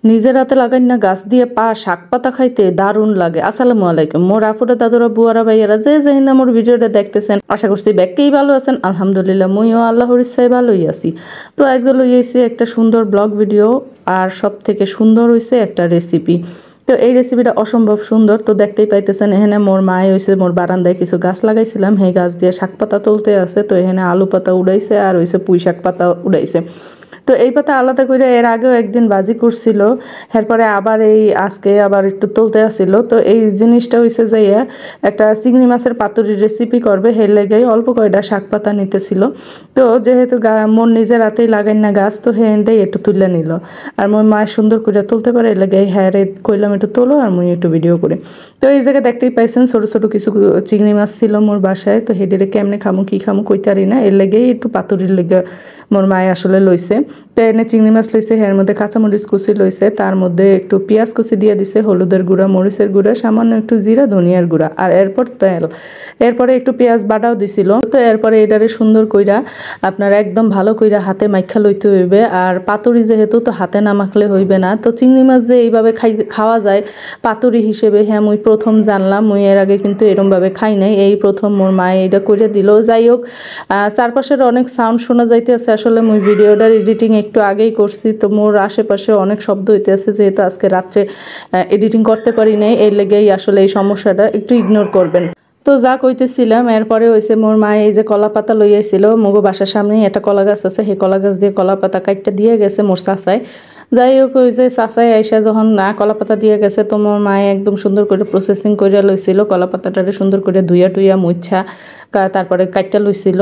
নিজের হাতে লাগাই না গাছ দিয়ে শাক পাতা খাইতে দারুণ লাগে। আসসালামু আলাইকুম মোর আফুরা দাদুরা বুয়ারা ভাইয়ারা যে হিন্দা মোর ভিডিওটা দেখতেছেন, আশা করছি ব্যাগকেই ভালো আছেন। আলহামদুলিল্লাহ মুইও আল্লাহর ইচ্ছায় ভালোই আছি। তো আজকে লইয়াছি একটা সুন্দর ব্লগ ভিডিও, আর সব থেকে সুন্দর হইছে একটা রেসিপি। তো এই রেসিপিটা অসম্ভব সুন্দর। তো দেখতেই পাইতেছেন এখানে মোর মায়ে হইছে মোর বারান্দায় কিছু গাছ লাগাইছিলাম, সেই গাছ দিয়ে শাক পাতা তুলতে আছে। তো এখানে আলু পাতা উড়াইছে আর হইছে পুঁই শাক পাতা উড়াইছে। তো এই পাতা আলাদা করে এর আগেও একদিন ভাজি করছিল, এরপরে আবার এই আজকে আবার একটু তুলতে আসছিল। তো এই জিনিসটা হইছে যে একটা চিংড়ি মাছের পাতুরির রেসিপি করবে, হের লেগেই অল্প কয়টা শাক পাতা নিতেছিল। তো যেহেতু মোর নিজের হাতেই লাগাই না গাছ, তো হেন্দেই একটু তুলে নিল। আর মোর মায়ের সুন্দর করে তুলতে পারে, এর লেগে হ্যাঁ রে কইলাম একটু তোলো আর মুই একটু ভিডিও করি। তো এই জায়গায় দেখতেই পাইছেন ছোট ছোট কিছু চিংড়ি মাছ ছিল মোর বাসায়। তো হেডেরে কেমনে খামু কি খামু কইতারি না, এর লেগেই একটু পাতুরির লেগে মোর মায়ে আসলে লইছে। তো এনে চিংড়ি মাছ লইছে, এর মধ্যে কাঁচামরিচ কুচি লইছে, তার মধ্যে একটু পেঁয়াজ কুচি দিয়ে দিছে, হলুদের গুঁড়া মরিচের গুঁড়া সামান্য একটু জিরা ধনিয়ার গুঁড়া আর এরপর তেল, এরপরে একটু পেঁয়াজ বাটাও দিছিল। তো এরপরে এটারে সুন্দর কইরা আপনার একদম ভালো কইরা হাতে মাইখা লইতে হইবে। আর পাতুরি যেহেতু, তো হাতে না মাখলে হইবে না। তো চিংড়ি মাছ যে এইভাবে খাওয়া যায় পাতুরি হিসেবে, হ্যাঁ মুই প্রথম জানলাম। মুই এর আগে কিন্তু এরমভাবে খাই নাই, এই প্রথম মোর মায়ে এটা করে দিল। যাই হোক, চারপাশের অনেক সাউন্ড শোনা যাইতে আছে। আসলে মুই ভিডিওটার এডিটিং একটু আগেই করছি, তো মোর আশেপাশে অনেক শব্দ হইতে আছে, যেহেতু আজকে রাত্রে এডিটিং করতে পারি নাই, এর লেগেই আসলে এই সমস্যাটা একটু ইগনোর করবেন। তো যা কইতেছিলাম, এরপরে হয়েছে মোর মায়ে এই যে কলা পাতা লইয়াছিল, মগো বাসার সামনেই একটা কলা গাছ আছে, সেই কলা গাছ দিয়ে কলা পাতা কাটটা দিয়ে গেছে মোর চাচায়। যাই হোক, ওই যে চাচাই আইসা যখন কলা পাতা দিয়ে গেছে, তো মোর মায়ে একদম সুন্দর করে প্রসেসিং করে লইছিল, কলা পাতাটারে সুন্দর করে ধুইয়া টুইয়া মুছা তারপরে কাটটা লইছিল,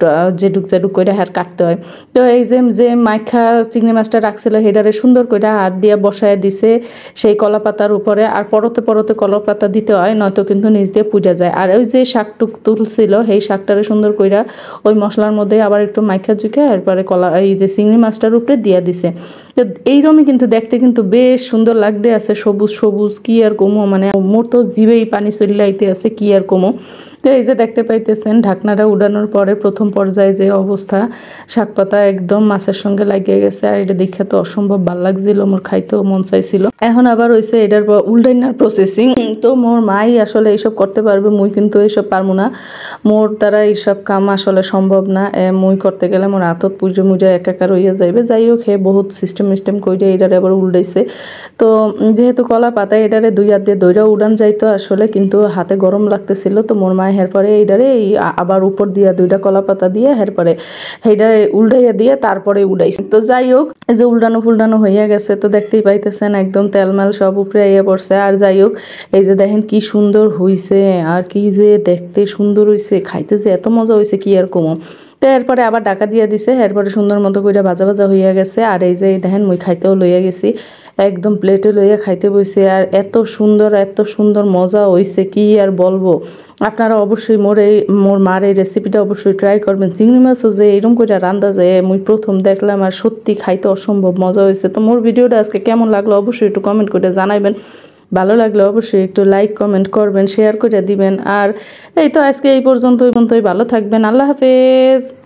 যেটুক করে হার কাটতে হয়। তো এই যে মাইখা চিংড়ি মাছটা রাখছিল, হেডারে সুন্দর করে হাত দিয়ে বসায় দিছে সেই কলা পাতার উপরে। আর পরতে পরতে কলা পাতা দিতে হয়, নয়তো কিন্তু নিচ দিয়ে পুড়ে যায়। আর ওই যে শাকটুক তুলছিল, সেই শাকটারে সুন্দর কইরা ওই মশলার মধ্যে আবার একটু মাইখা ঝুঁকে এরপরে এই যে চিংড়ি মাছটার উপরে দিয়ে দিছে। তো এইরকমই কিন্তু দেখতে কিন্তু বেশ সুন্দর লাগতে আছে, সবুজ সবুজ, কি আর কমো, মানে মোর তো জিভেই পানি চলিলাইতে আছে, কি আর কমো। তো এই যে দেখতে পাইতেছেন ঢাকনাটা উড়ানোর পরে প্রথম পর্যায়ে যে অবস্থা, শাক পাতা একদম মাছের সঙ্গে লাগিয়ে গেছে। আর এটা দেখে তো অসম্ভব ভালো লাগছিল, মোর খাইতেও মন চাইছিল। এখন আবার হইছে এটার উল্টাইনার প্রসেসিং। তো মোর মাই আসলে এইসব করতে পারবে, মুই কিন্তু এইসব পারবো না, মোর দ্বারা এইসব কাম আসলে সম্ভব না। মুই করতে গেলে মোর হাতত পুজো মুজা একাকার হইয়া যাইবে। যাই হোক, হে বহুত সিস্টেম কইরে এটারে আবার উল্টাইছে। তো যেহেতু কলা পাতা, এটারে দুই হাত দিয়ে দইরা উড়ান যাইতো আসলে, কিন্তু হাতে গরম লাগতেছিল। তো মোর মায় এরপরে এইটারে আবার উপর দিয়া দুইটা কলা পাতা দিয়ে এরপরে এইটারে উল্টাইয়া দিয়ে তারপরে উড়াইছে। তো যাই হোক, এই যে উল্টানো ফুলটানো হইয়া গেছে, তো দেখতেই পাইতেছেন একদম তেলমেল সব উপরে আইয়া পড়ছে। আর যাই হোক, এই যে দেখেন কি সুন্দর হইছে, আর কি যে দেখতে সুন্দর হইছে, খাইতে যে এত মজা হইছে কি আর কমো। তো এরপরে আবার ডাকা দিয়ে দিছে, এরপরে সুন্দর মতো করে ভাজা ভাজা হইয়া গেছে। আর এই যে দেখেন মুই খাইতেও লইয়া গেছি, একদম প্লেটে লইয়া খাইতে বসে। আর এত সুন্দর মজা হইছে কি আর বলবো। আপনারা অবশ্যই মোর মার এই রেসিপিটা অবশ্যই ট্রাই করবেন। চিংড়ি মাছও যে এরকম করে রান্না যায় মুই প্রথম দেখলাম, আর সত্যি খাইতে অসম্ভব মজা হয়েছে। তো মোর ভিডিওটা আজকে কেমন লাগলো অবশ্যই একটু কমেন্ট করে জানাইবেন। ভালো লাগলে অবশ্যই একটু লাইক কমেন্ট করবেন, শেয়ার করে দিবেন। আর এই তো আজকে এই পর্যন্তই, ভালো থাকবেন, আল্লাহ হাফেজ।